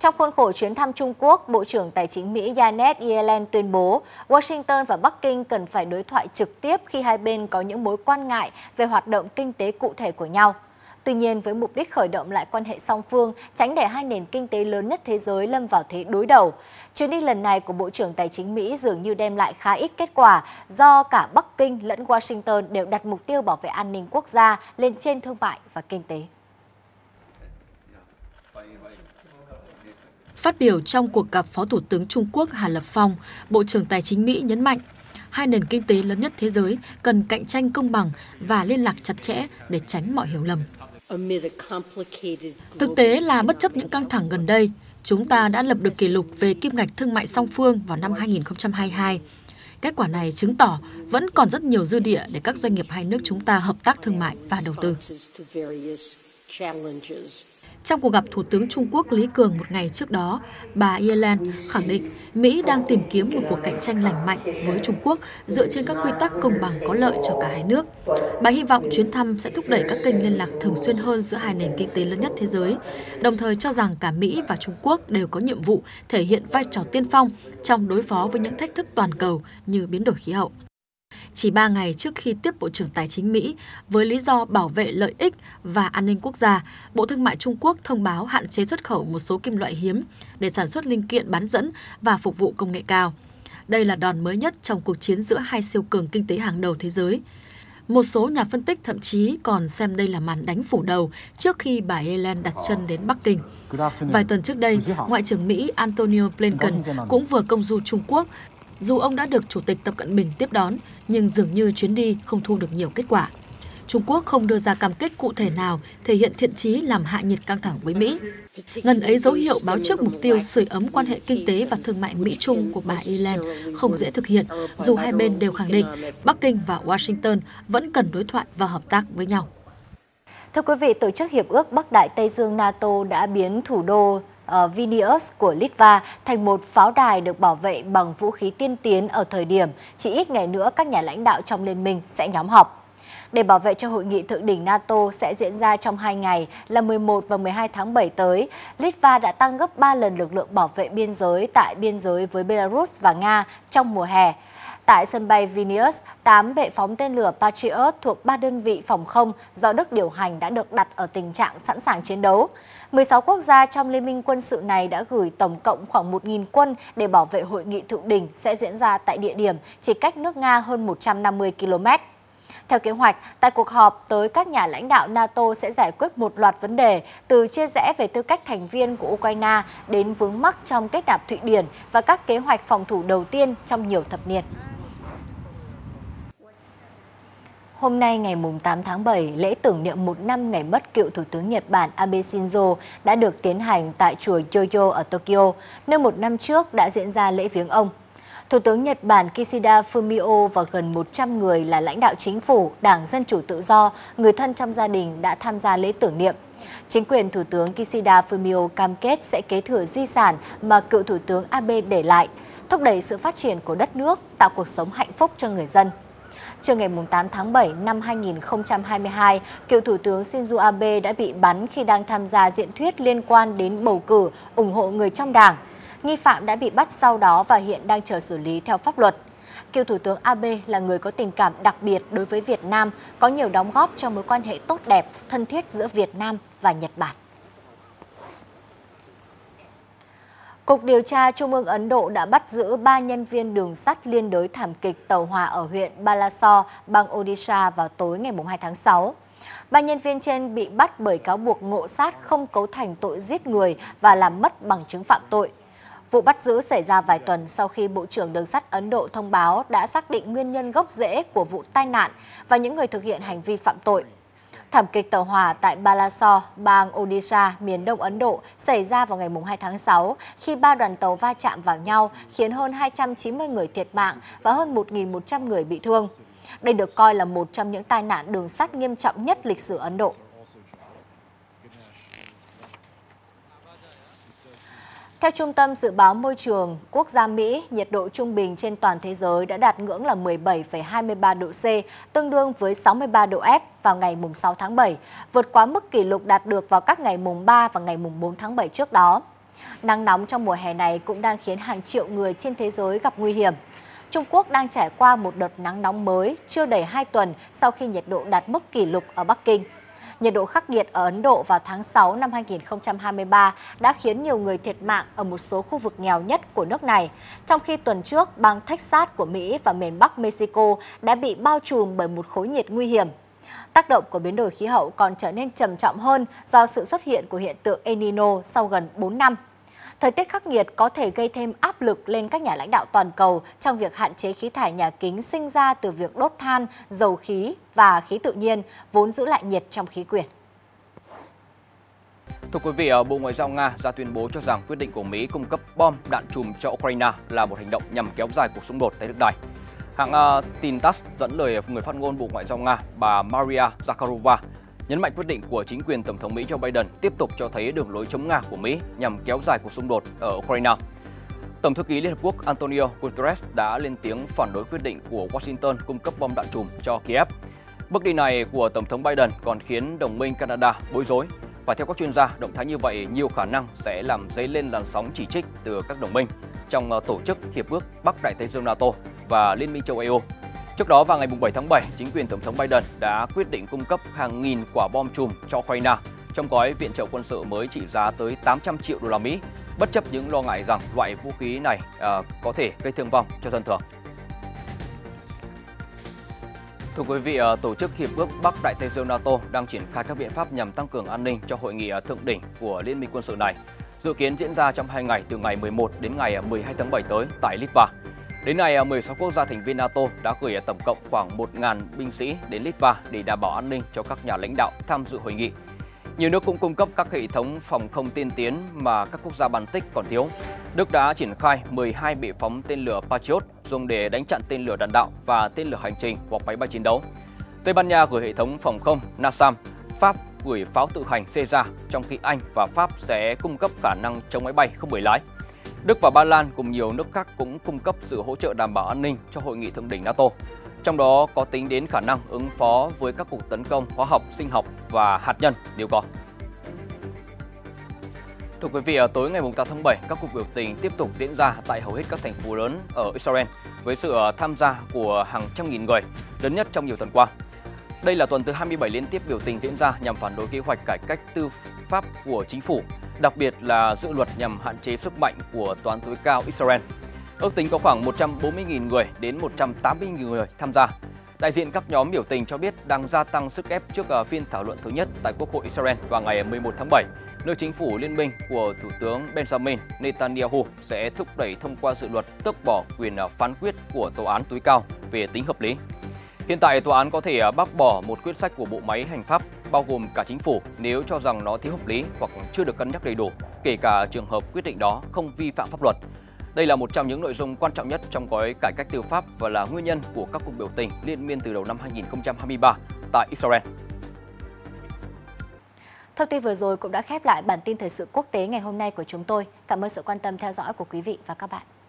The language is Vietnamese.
Trong khuôn khổ chuyến thăm Trung Quốc, Bộ trưởng Tài chính Mỹ Janet Yellen tuyên bố Washington và Bắc Kinh cần phải đối thoại trực tiếp khi hai bên có những mối quan ngại về hoạt động kinh tế cụ thể của nhau. Tuy nhiên, với mục đích khởi động lại quan hệ song phương, tránh để hai nền kinh tế lớn nhất thế giới lâm vào thế đối đầu. Chuyến đi lần này của Bộ trưởng Tài chính Mỹ dường như đem lại khá ít kết quả do cả Bắc Kinh lẫn Washington đều đặt mục tiêu bảo vệ an ninh quốc gia lên trên thương mại và kinh tế. Phát biểu trong cuộc gặp Phó Thủ tướng Trung Quốc Hà Lập Phong, Bộ trưởng Tài chính Mỹ nhấn mạnh, hai nền kinh tế lớn nhất thế giới cần cạnh tranh công bằng và liên lạc chặt chẽ để tránh mọi hiểu lầm. Thực tế là bất chấp những căng thẳng gần đây, chúng ta đã lập được kỷ lục về kim ngạch thương mại song phương vào năm 2022. Kết quả này chứng tỏ vẫn còn rất nhiều dư địa để các doanh nghiệp hai nước chúng ta hợp tác thương mại và đầu tư. Trong cuộc gặp Thủ tướng Trung Quốc Lý Cường một ngày trước đó, bà Yellen khẳng định Mỹ đang tìm kiếm một cuộc cạnh tranh lành mạnh với Trung Quốc dựa trên các quy tắc công bằng có lợi cho cả hai nước. Bà hy vọng chuyến thăm sẽ thúc đẩy các kênh liên lạc thường xuyên hơn giữa hai nền kinh tế lớn nhất thế giới, đồng thời cho rằng cả Mỹ và Trung Quốc đều có nhiệm vụ thể hiện vai trò tiên phong trong đối phó với những thách thức toàn cầu như biến đổi khí hậu. Chỉ 3 ngày trước khi tiếp Bộ trưởng Tài chính Mỹ với lý do bảo vệ lợi ích và an ninh quốc gia, Bộ Thương mại Trung Quốc thông báo hạn chế xuất khẩu một số kim loại hiếm để sản xuất linh kiện bán dẫn và phục vụ công nghệ cao. Đây là đòn mới nhất trong cuộc chiến giữa hai siêu cường kinh tế hàng đầu thế giới. Một số nhà phân tích thậm chí còn xem đây là màn đánh phủ đầu trước khi bà Yellen đặt chân đến Bắc Kinh. Vài tuần trước đây, Ngoại trưởng Mỹ Antony Blinken cũng vừa công du Trung Quốc. Dù ông đã được Chủ tịch Tập Cận Bình tiếp đón, nhưng dường như chuyến đi không thu được nhiều kết quả. Trung Quốc không đưa ra cam kết cụ thể nào thể hiện thiện chí làm hạ nhiệt căng thẳng với Mỹ. Ngần ấy dấu hiệu báo trước mục tiêu sưởi ấm quan hệ kinh tế và thương mại Mỹ-Trung của bà Yellen không dễ thực hiện, dù hai bên đều khẳng định Bắc Kinh và Washington vẫn cần đối thoại và hợp tác với nhau. Thưa quý vị, Tổ chức Hiệp ước Bắc Đại Tây Dương NATO đã biến thủ đô Vilnius của Litva thành một pháo đài được bảo vệ bằng vũ khí tiên tiến ở thời điểm chỉ ít ngày nữa các nhà lãnh đạo trong liên minh sẽ nhóm họp. Để bảo vệ cho hội nghị thượng đỉnh NATO sẽ diễn ra trong 2 ngày là 11 và 12 tháng 7 tới, Litva đã tăng gấp 3 lần lực lượng bảo vệ biên giới tại biên giới với Belarus và Nga trong mùa hè. Tại sân bay Vilnius, 8 bệ phóng tên lửa Patriot thuộc 3 đơn vị phòng không do Đức điều hành đã được đặt ở tình trạng sẵn sàng chiến đấu. 16 quốc gia trong liên minh quân sự này đã gửi tổng cộng khoảng 1.000 quân để bảo vệ hội nghị thượng đỉnh sẽ diễn ra tại địa điểm chỉ cách nước Nga hơn 150 km. Theo kế hoạch, tại cuộc họp tới các nhà lãnh đạo NATO sẽ giải quyết một loạt vấn đề từ chia rẽ về tư cách thành viên của Ukraine đến vướng mắc trong kết nạp Thụy Điển và các kế hoạch phòng thủ đầu tiên trong nhiều thập niên. Hôm nay ngày 8 tháng 7, lễ tưởng niệm 1 năm ngày mất cựu Thủ tướng Nhật Bản Abe Shinzo đã được tiến hành tại chùa Yoyo ở Tokyo, nơi 1 năm trước đã diễn ra lễ viếng ông. Thủ tướng Nhật Bản Kishida Fumio và gần 100 người là lãnh đạo chính phủ, Đảng Dân Chủ Tự Do, người thân trong gia đình đã tham gia lễ tưởng niệm. Chính quyền Thủ tướng Kishida Fumio cam kết sẽ kế thừa di sản mà cựu Thủ tướng Abe để lại, thúc đẩy sự phát triển của đất nước, tạo cuộc sống hạnh phúc cho người dân. Trưa ngày 8 tháng 7 năm 2022, cựu Thủ tướng Shinzo Abe đã bị bắn khi đang tham gia diễn thuyết liên quan đến bầu cử ủng hộ người trong đảng. Nghi phạm đã bị bắt sau đó và hiện đang chờ xử lý theo pháp luật. Cựu Thủ tướng Abe là người có tình cảm đặc biệt đối với Việt Nam, có nhiều đóng góp cho mối quan hệ tốt đẹp, thân thiết giữa Việt Nam và Nhật Bản. Cục Điều tra Trung ương Ấn Độ đã bắt giữ 3 nhân viên đường sắt liên đới thảm kịch tàu hỏa ở huyện Balasore, bang Odisha vào tối ngày 2 tháng 6. 3 nhân viên trên bị bắt bởi cáo buộc ngộ sát không cấu thành tội giết người và làm mất bằng chứng phạm tội. Vụ bắt giữ xảy ra vài tuần sau khi Bộ trưởng Đường sắt Ấn Độ thông báo đã xác định nguyên nhân gốc rễ của vụ tai nạn và những người thực hiện hành vi phạm tội. Thảm kịch tàu hỏa tại Balasore, bang Odisha, miền đông Ấn Độ xảy ra vào ngày 2 tháng 6 khi 3 đoàn tàu va chạm vào nhau khiến hơn 290 người thiệt mạng và hơn 1.100 người bị thương. Đây được coi là một trong những tai nạn đường sắt nghiêm trọng nhất lịch sử Ấn Độ. Theo Trung tâm Dự báo Môi trường Quốc gia Mỹ, nhiệt độ trung bình trên toàn thế giới đã đạt ngưỡng là 17,23 độ C, tương đương với 63 độ F vào ngày 6 tháng 7, vượt quá mức kỷ lục đạt được vào các ngày mùng 3 và ngày mùng 4 tháng 7 trước đó. Nắng nóng trong mùa hè này cũng đang khiến hàng triệu người trên thế giới gặp nguy hiểm. Trung Quốc đang trải qua một đợt nắng nóng mới chưa đầy 2 tuần sau khi nhiệt độ đạt mức kỷ lục ở Bắc Kinh. Nhiệt độ khắc nghiệt ở Ấn Độ vào tháng 6 năm 2023 đã khiến nhiều người thiệt mạng ở một số khu vực nghèo nhất của nước này, trong khi tuần trước bang Texas của Mỹ và miền Bắc Mexico đã bị bao trùm bởi một khối nhiệt nguy hiểm. Tác động của biến đổi khí hậu còn trở nên trầm trọng hơn do sự xuất hiện của hiện tượng El Nino sau gần 4 năm. Thời tiết khắc nghiệt có thể gây thêm áp lực lên các nhà lãnh đạo toàn cầu trong việc hạn chế khí thải nhà kính sinh ra từ việc đốt than, dầu khí và khí tự nhiên, vốn giữ lại nhiệt trong khí quyển. Thưa quý vị, Bộ Ngoại giao Nga ra tuyên bố cho rằng quyết định của Mỹ cung cấp bom đạn chùm cho Ukraine là một hành động nhằm kéo dài cuộc xung đột tại nước này. Hãng tin TASS dẫn lời người phát ngôn Bộ Ngoại giao Nga, bà Maria Zakharova, nhấn mạnh quyết định của chính quyền Tổng thống Mỹ Joe Biden tiếp tục cho thấy đường lối chống Nga của Mỹ nhằm kéo dài cuộc xung đột ở Ukraine. Tổng thư ký Liên Hợp Quốc Antonio Guterres đã lên tiếng phản đối quyết định của Washington cung cấp bom đạn chùm cho Kiev. Bước đi này của Tổng thống Biden còn khiến đồng minh Canada bối rối. Và theo các chuyên gia, động thái như vậy nhiều khả năng sẽ làm dấy lên làn sóng chỉ trích từ các đồng minh trong tổ chức Hiệp ước Bắc Đại Tây Dương NATO và Liên minh châu Âu. Trước đó vào ngày 7 tháng 7, chính quyền Tổng thống Biden đã quyết định cung cấp hàng nghìn quả bom chùm cho Ukraine trong gói viện trợ quân sự mới trị giá tới 800 triệu đô la Mỹ, bất chấp những lo ngại rằng loại vũ khí này có thể gây thương vong cho dân thường. Thưa quý vị, Tổ chức Hiệp ước Bắc Đại Tây Dương NATO đang triển khai các biện pháp nhằm tăng cường an ninh cho hội nghị thượng đỉnh của Liên minh quân sự này, dự kiến diễn ra trong 2 ngày từ ngày 11 đến ngày 12 tháng 7 tới tại Litva. Đến nay, 16 quốc gia thành viên NATO đã gửi tổng cộng khoảng 1.000 binh sĩ đến Litva để đảm bảo an ninh cho các nhà lãnh đạo tham dự hội nghị. Nhiều nước cũng cung cấp các hệ thống phòng không tiên tiến mà các quốc gia Baltic còn thiếu. Đức đã triển khai 12 bệ phóng tên lửa Patriot dùng để đánh chặn tên lửa đạn đạo và tên lửa hành trình hoặc máy bay chiến đấu. Tây Ban Nha gửi hệ thống phòng không NASAM, Pháp gửi pháo tự hành Caesar, trong khi Anh và Pháp sẽ cung cấp khả năng chống máy bay không người lái. Đức và Ba Lan cùng nhiều nước khác cũng cung cấp sự hỗ trợ đảm bảo an ninh cho hội nghị thượng đỉnh NATO. Trong đó có tính đến khả năng ứng phó với các cuộc tấn công hóa học, sinh học và hạt nhân nếu có. Thưa quý vị, tối ngày 8 tháng 7, các cuộc biểu tình tiếp tục diễn ra tại hầu hết các thành phố lớn ở Israel với sự tham gia của hàng trăm nghìn người, lớn nhất trong nhiều tuần qua. Đây là tuần thứ 27 liên tiếp biểu tình diễn ra nhằm phản đối kế hoạch cải cách tư pháp của chính phủ, đặc biệt là dự luật nhằm hạn chế sức mạnh của Tòa án tối cao Israel. Ước tính có khoảng 140.000 người đến 180.000 người tham gia. Đại diện các nhóm biểu tình cho biết đang gia tăng sức ép trước phiên thảo luận thứ nhất tại Quốc hội Israel vào ngày 11 tháng 7, nơi chính phủ liên minh của Thủ tướng Benjamin Netanyahu sẽ thúc đẩy thông qua dự luật tước bỏ quyền phán quyết của Tòa án tối cao về tính hợp lý. Hiện tại, tòa án có thể bác bỏ một quyết sách của bộ máy hành pháp, bao gồm cả chính phủ, nếu cho rằng nó thiếu hợp lý hoặc chưa được cân nhắc đầy đủ, kể cả trường hợp quyết định đó không vi phạm pháp luật. Đây là một trong những nội dung quan trọng nhất trong gói cải cách tư pháp và là nguyên nhân của các cuộc biểu tình liên miên từ đầu năm 2023 tại Israel. Thông tin vừa rồi cũng đã khép lại bản tin thời sự quốc tế ngày hôm nay của chúng tôi. Cảm ơn sự quan tâm theo dõi của quý vị và các bạn.